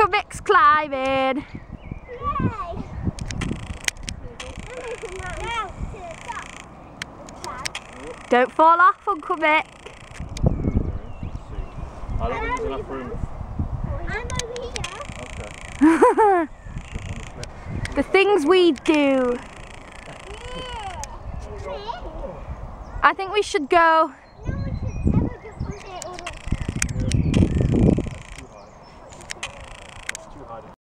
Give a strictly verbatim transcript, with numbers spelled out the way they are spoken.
Uncle Mick's climbing. Yay! Don't fall off, Uncle Mick. I don't think there's enough room. I'm over here. Okay. The things we do. I think we should go